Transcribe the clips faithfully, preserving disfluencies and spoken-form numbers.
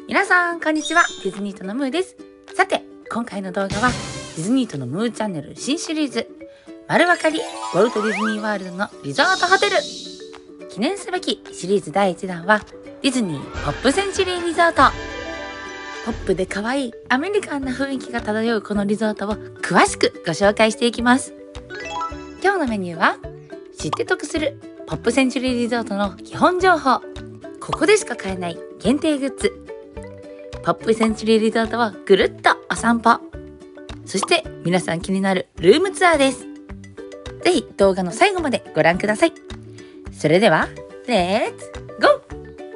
皆さんこんにちは、ディズニーとのムーです。さて今回の動画はディズニーとのムーチャンネル新シリーズ丸わかりウォルト・ディズニー・ワールドのリゾートホテル、記念すべきシリーズだいいちだんはディズニーポップセンチュリーリゾート。ポップで可愛いアメリカンな雰囲気が漂うこのリゾートを詳しくご紹介していきます。今日のメニューは知って得するポップセンチュリーリゾートの基本情報、ここでしか買えない限定グッズ、ポップセンチュリーリゾートをぐるっとお散歩、そして皆さん気になるルームツアーです。ぜひ動画の最後までご覧ください。それではレッツゴー。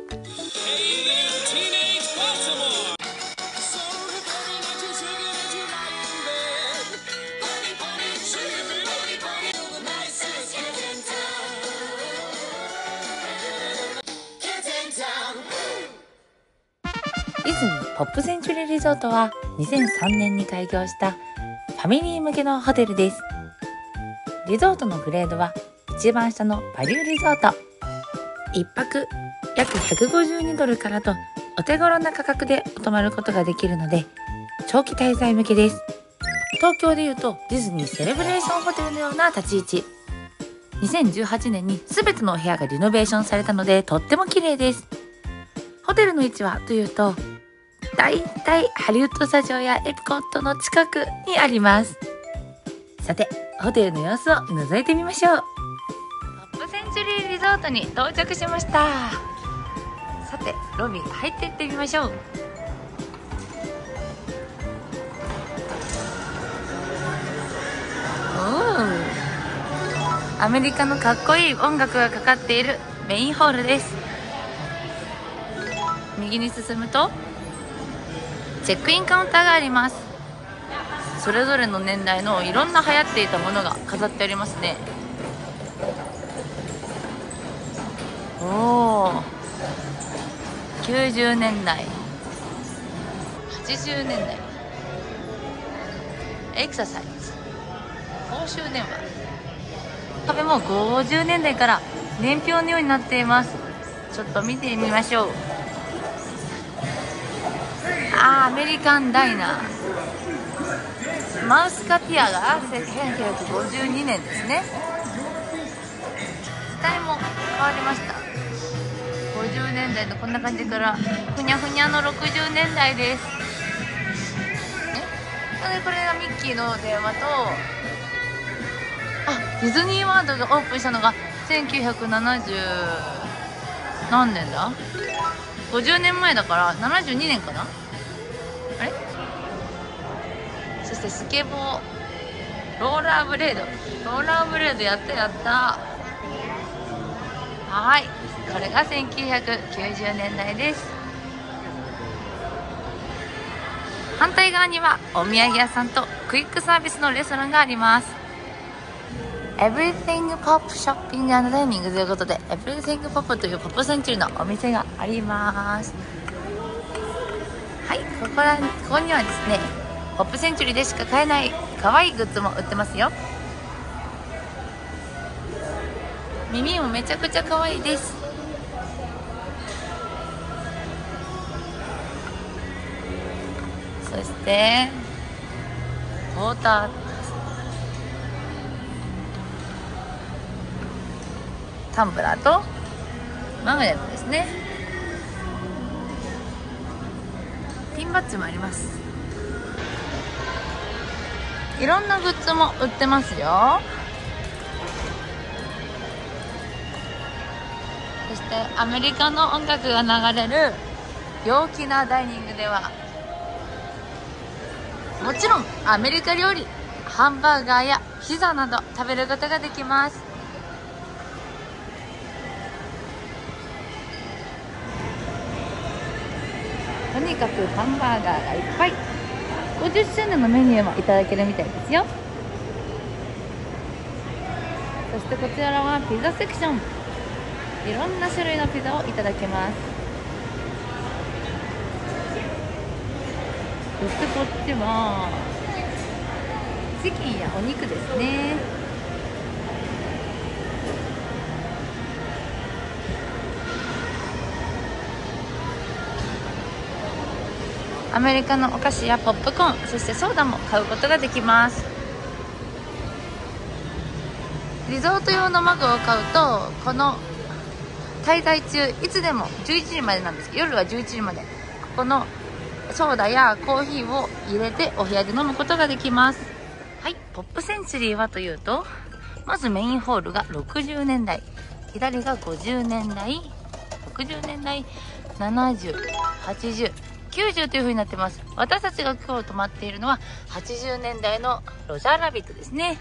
ディズニーポップセンチュリーリゾートはにせんさんねんに開業したファミリー向けのホテルです。リゾートのグレードは一番下のバリューリゾート。いっぱく約ひゃくごじゅうにドルからとお手頃な価格で泊まることができるので長期滞在向けです。東京でいうとディズニーセレブレーションホテルのような立ち位置。にせんじゅうはちねんに全てのお部屋がリノベーションされたのでとっても綺麗です。ホテルの位置はというとだいたいハリウッドスタジオやエプコットの近くにあります。さてホテルの様子を覗いてみましょう。ポップセンチュリーリゾートに到着しました。さてロビー入っていってみましょう。おー、アメリカのかっこいい音楽がかかっているメインホールです。右に進むとチェックインカウンターがあります。それぞれの年代のいろんな流行っていたものが飾ってありますね。おー、きゅうじゅうねんだい、はちじゅうねんだい、エクササイズ、公衆電話、壁もごじゅうねんだいから年表のようになっています。ちょっと見てみましょう。あー、アメリカンダイナー、マウスカティアがせんきゅうひゃくごじゅうにねんですね。時代も変わりました。ごじゅうねんだいのこんな感じからふにゃふにゃのろくじゅうねんだいです。えでこれがミッキーの電話と、あ、ディズニーワールドがオープンしたのがせんきゅうひゃくななじゅう何年だ、ごじゅうねんまえだからななじゅうにねんかな。あれ、そしてスケボー、ローラーブレード、ローラーブレードやったやった。はい、これがせんきゅうひゃくきゅうじゅうねんだいです。反対側にはお土産屋さんとクイックサービスのレストランがあります。Everything Pop Shopping and Dining ということで Everything Pop というポップセンチュリーのお店があります。はい、ここらここにはですねポップセンチュリーでしか買えない可愛いグッズも売ってますよ。耳もめちゃくちゃ可愛いです。そしてウォータータンブラーとマグネットですね。ピンバッジもあります。いろんなグッズも売ってますよ。そしてアメリカの音楽が流れる陽気なダイニングではもちろんアメリカ料理、ハンバーガーやピザなど食べることができます。とにかくハンバーガーがいっぱい。ごじゅっしゅうねんのメニューもいただけるみたいですよ。そしてこちらはピザセクション、いろんな種類のピザをいただけます。そしてこっちはチキンやお肉ですね。 アメリカのお菓子やポップコーン、そしてソーダも買うことができます。リゾート用のマグを買うと、この滞在中いつでもじゅういちじまでなんですけど、夜はじゅういちじまでここのソーダやコーヒーを入れてお部屋で飲むことができます。はい、ポップセンチュリーはというと、まずメインホールがろくじゅうねんだい、左がごじゅうねんだい、ろくじゅうねんだい、ななじゅう、はちじゅう、きゅうじゅうという風になってます。私たちが今日泊まっているのははちじゅうねんだいのロジャーラビットですね。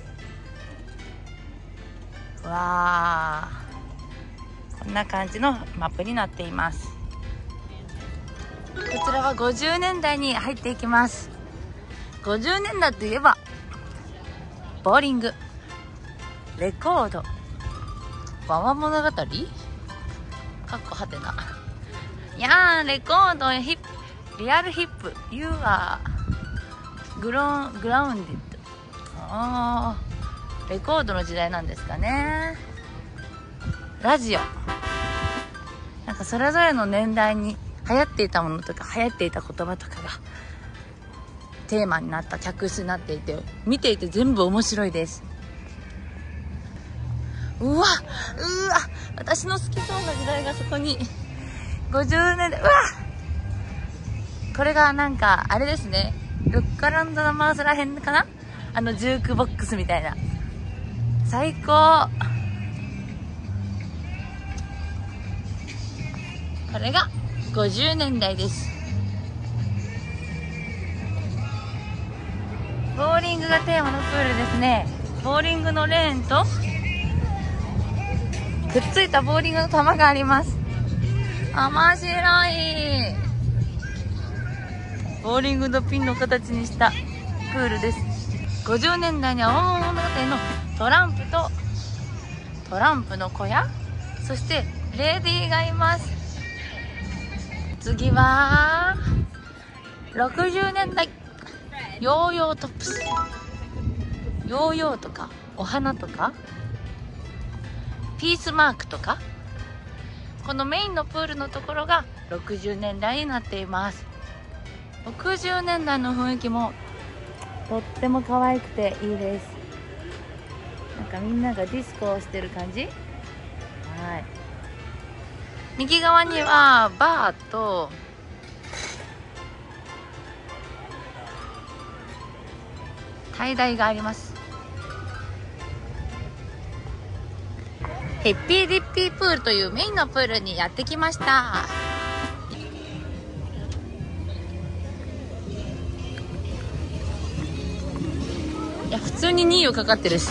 わー、こんな感じのマップになっています。こちらはごじゅうねんだいに入っていきます。ごじゅうねんだいといえばボーリング、レコード、ワワ物語かっこはてな、いやー、レコード、ヒップ、リアルヒップ、You are グローングラウンディッド。あー、レコードの時代なんですかね。ラジオ、なんかそれぞれの年代に流行っていたものとか流行っていた言葉とかがテーマになった客室になっていて、見ていて全部面白いです。うわ、うわ、私の好きそうな時代がそこにごじゅうねんだい、うわ、これがなんかあれですね、ルッカランドのマウスらへんかな、あのジュークボックスみたいな、最高。これがごじゅうねんだいです。ボーリングがテーマのプールですね。ボーリングのレーンとくっついたボーリングの球があります。面白い。ボーリングのピンの形にしたプールです。ごじゅうねんだいには大物語のトランプとトランプの小屋、そしてレディーがいます。次はろくじゅうねんだい、ヨーヨートップス、ヨーヨーとかお花とかピースマークとか、このメインのプールのところがろくじゅうねんだいになっています。ろくじゅうねんだいの雰囲気もとっても可愛くていいです。なんかみんながディスコをしてる感じ。はい、右側にはバーと滞在があります。ヘッピーディッピープールというメインのプールにやってきました。いや、普通ににいをかかってるし。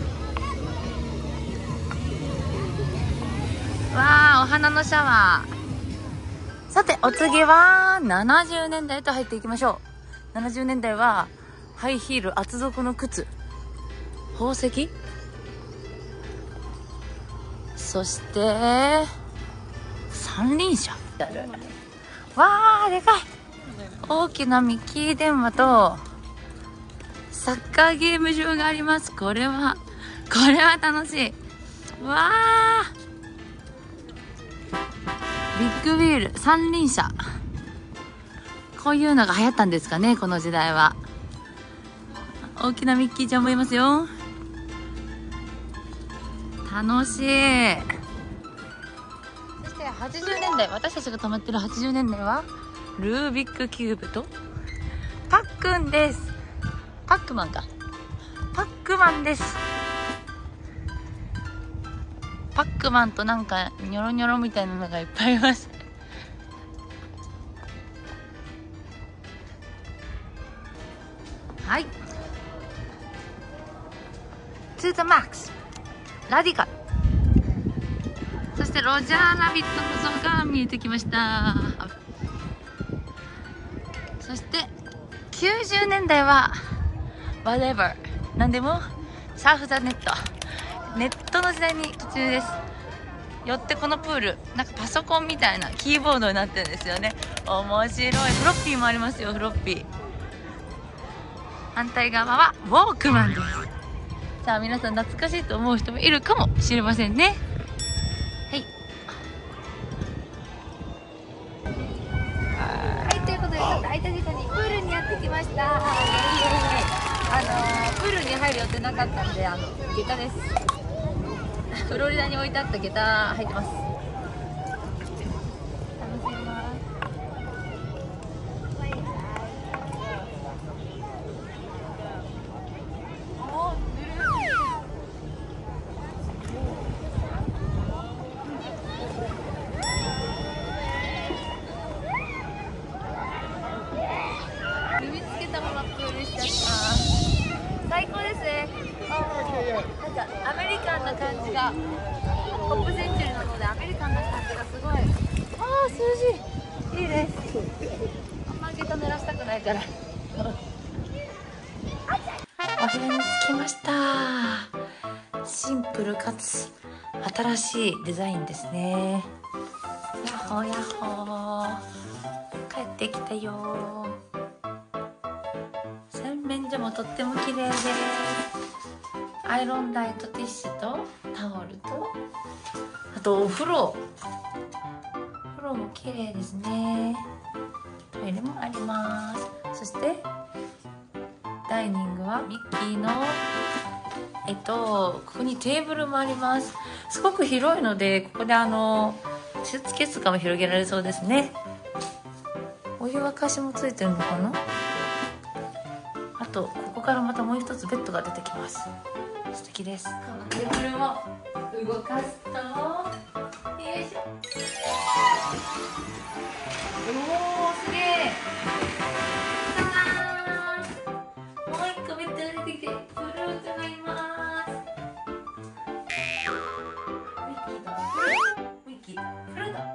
わー、お花のシャワー。さて、お次はななじゅうねんだいと入っていきましょう。ななじゅうねんだいはハイヒール、厚底の靴、宝石、そして三輪車。わー、でかい。大きなミッキー電話とサッカーゲーム場があります。これはこれは楽しい。わー、ビッグウィール、三輪車、こういうのが流行ったんですかね、この時代は。大きなミッキーちゃんもいますよ。楽しい。そしてはちじゅうねんだい、私たちが泊まってるはちじゅうねんだいはルービックキューブとパックンです。パックマンか、パックマンです。パックマンとなんかニョロニョロみたいなのがいっぱいいます。はい、 To the max ラディカル、そしてロジャーラビットの像が見えてきました。そしてきゅうじゅうねんだいは Whatever なんでもサーフ・ザ・ネット、ネットの時代に途中です。よってこのプールなんかパソコンみたいなキーボードになってるんですよね。面白い。フロッピーもありますよ、フロッピー。反対側はウォークマンです。さあ皆さん懐かしいと思う人もいるかもしれませんね。はい、はい、ということでまた空いた時間にプールにやってきました。あのプールに入る予定なかったんで、あの下駄です。フロリダに置いてあった下駄履いてます。楽しみます。踏みつけたままプールしちゃった。最高ですね。なんかアメリカンな感じが、ホップセンチュリーなのでアメリカンな感じがすごい。ああ、涼しい。いいです。あんまり下駄濡らしたくないから。お部屋に着きました。シンプルかつ新しいデザインですね。やっほーやっほー。帰ってきたよー。洗面所もとっても綺麗です。アイロン台とティッシュとタオルと、あとお風呂。お風呂も綺麗ですね。トイレもあります。そしてダイニングはミッキーのえっとここにテーブルもあります。すごく広いので、ここであのスーツケースとかも広げられそうですね。お湯沸かしもついてるのかな。あとここからまたもう一つベッドが出てきます。素敵です。このテーブルも動かすと、よいしょ。おー、すげえ。さーん、もう一個ベッドが出てきて、フルーツがいます。ミッキーとミッキーとフルート。わ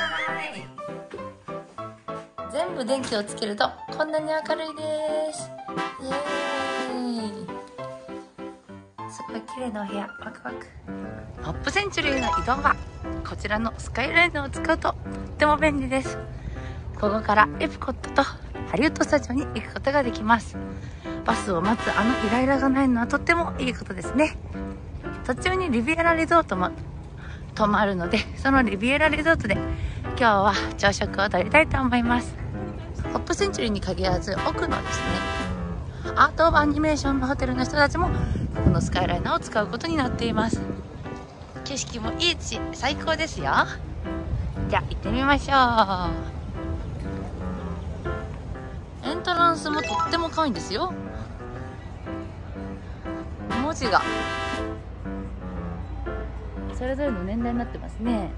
ーい。全部電気をつけるとこんなに明るいです。イエーイ。すごい綺麗なお部屋。ワクワク。ホップセンチュリーの移動はこちらのスカイライナーを使うととっても便利です。ここからエプコットとハリウッドスタジオに行くことができます。バスを待つあのイライラがないのはとってもいいことですね。途中にリビエラリゾートも泊まるので、そのリビエラリゾートで今日は朝食をとりたいと思います。ホップセンチュリーに限らず奥のですね、アート・オブ・アニメーションのホテルの人たちもこのスカイライナーを使うことになっています。景色もいいし最高ですよ。じゃあ行ってみましょう。エントランスもとっても可愛いんですよ。文字がそれぞれの年代になってますね。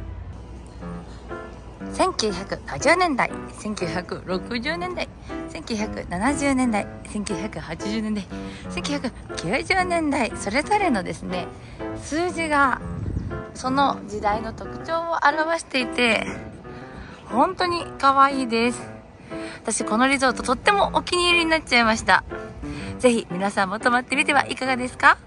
せんきゅうひゃくごじゅうねんだい、せんきゅうひゃくろくじゅうねんだい、せんきゅうひゃくななじゅうねんだい、せんきゅうひゃくはちじゅうねんだい、せんきゅうひゃくきゅうじゅうねんだい、それぞれのですね、数字がその時代の特徴を表していて、本当に可愛いです。私このリゾートとってもお気に入りになっちゃいました。ぜひ皆さんも泊まってみてはいかがですか？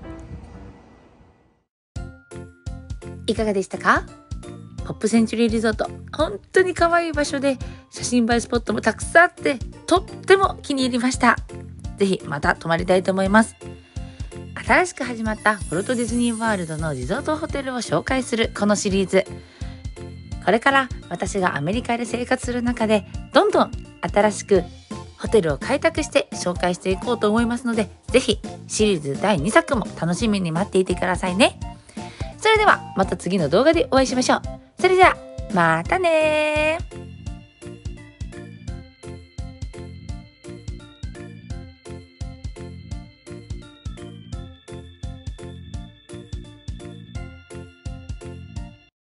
いかがでしたか？ホップセンチュリーリゾート、本当に可愛い場所で写真映えスポットもたくさんあってとっても気に入りました。ぜひまた泊まりたいと思います。新しく始まったウォルト・ディズニー・ワールドのリゾートホテルを紹介するこのシリーズ、これから私がアメリカで生活する中でどんどん新しくホテルを開拓して紹介していこうと思いますので、ぜひシリーズだいにさくも楽しみに待っていてくださいね。それではまた次の動画でお会いしましょう。それではまたねー。